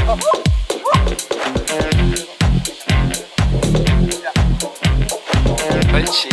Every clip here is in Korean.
옳지.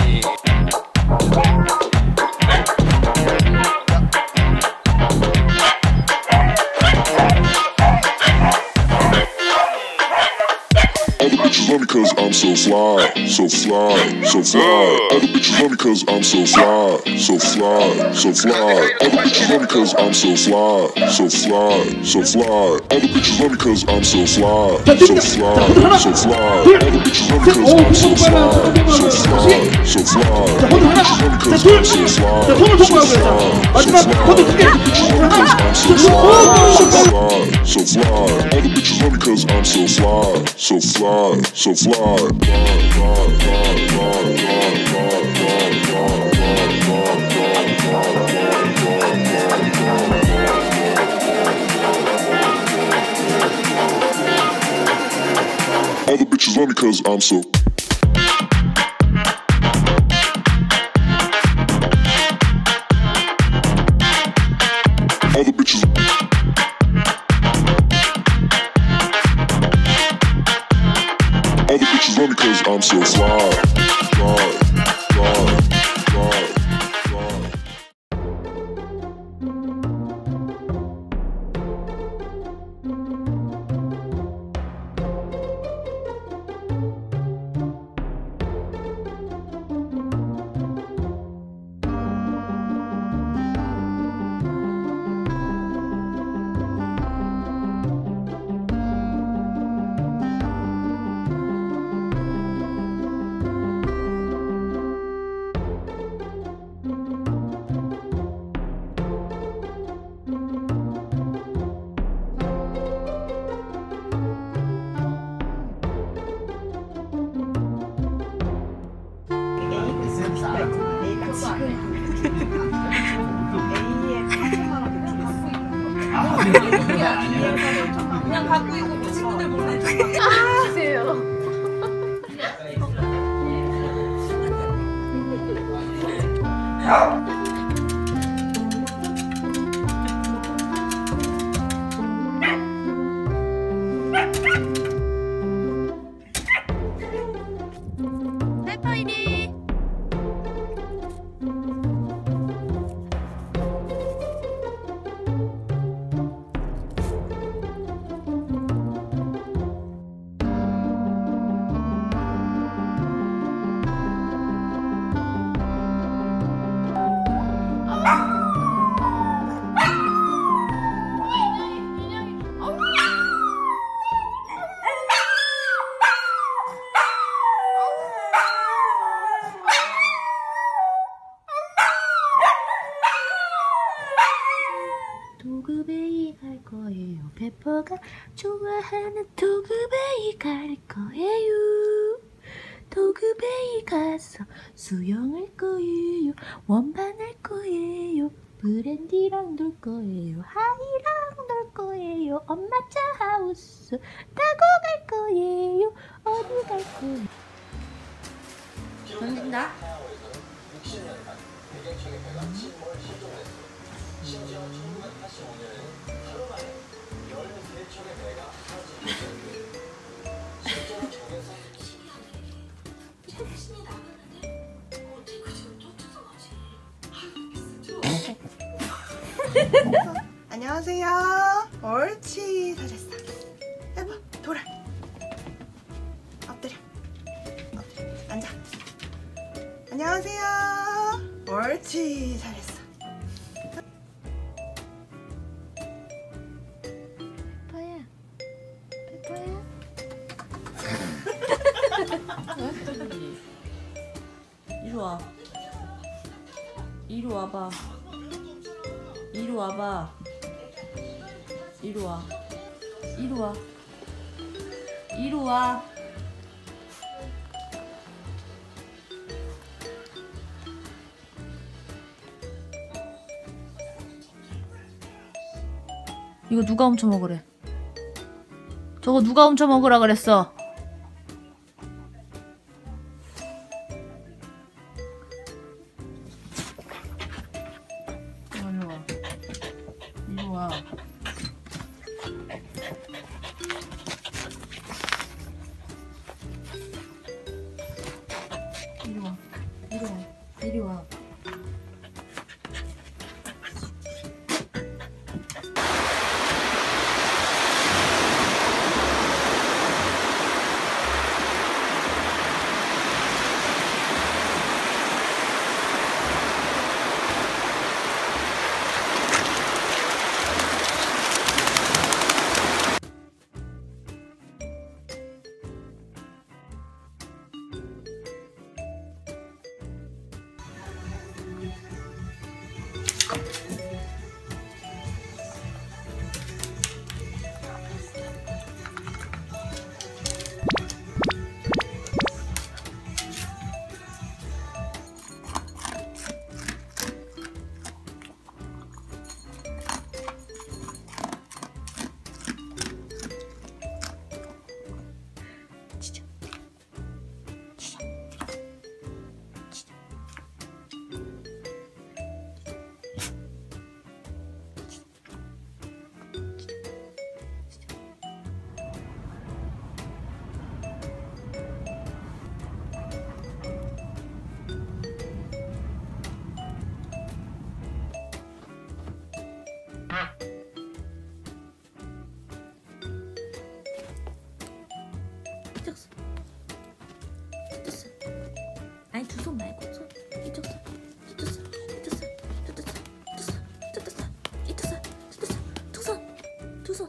Love me cause I'm so fly, so fly, so fly. All the bitches love me cause I'm so fly, so fly, so fly. All the bitches love me cause I'm so fly, so fly, so fly. All the bitches love me cause I'm so fly, so fly, so fly. All the bitches love me cause I'm so fly, so fly, so fly. All the bitches love me cause I'm so fly, so fly, so fly. All the bitches love me cause I'm so fly, so fly, so fly. All the bitches love me cause I'm so fly, so fly, so fly. All the bitches love me cause I'm so. All the bitches. All the bitches love me cause I'm so fly, fly, fly, fly, fly. 그냥 갖고 있고 친구들 보내줘. 주세요. 해파이리. 도그베이 갈 거예요. 페퍼가 좋아하는 도그베이 갈 거예요. 도그베이 가서 수영할 거예요. 원반 할 거예요. 브랜디랑 놀 거예요. 하이랑 놀 거예요. 엄마 차 하우스 타고 갈 거예요. 어디 갈 거예요? 던진다. 심지어 1985년에는 하루 만에 13척의 배가 사라지게 실제로 정해서 신이 나갔는데 어떻게 그 집을 또 뜯어가지? 안녕하세요. 옳지. 잘했어. 해봐. 돌아. 엎드려. 엎드려. 앉아. 안녕하세요. 옳지. 잘했어. 이리 와. 이리 와봐. 이리 와봐. 이리 와. 이리 와. 이리 와. 이거 누가 훔쳐 먹으래? 저거 누가 훔쳐 먹으라 그랬어? 이리 와.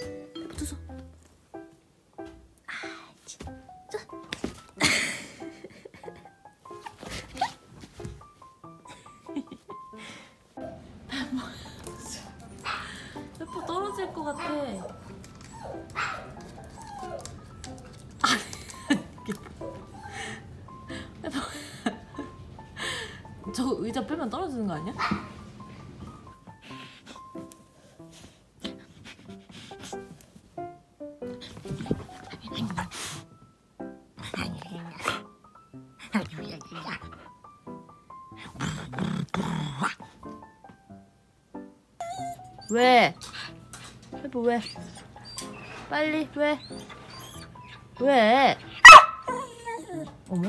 페퍼 두 손. 페퍼 떨어질 것 같아. 페퍼 저 의자 빼면 떨어지는 거 아니야? 왜? 페퍼 왜? 빨리 왜? 왜? 어머?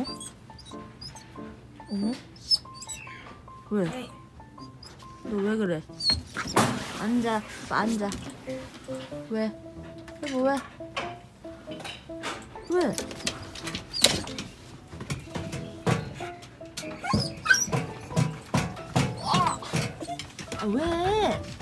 어머? 왜? 너 왜 그래? 앉아, 앉아. 왜? 페퍼 왜? 왜? 아, 왜?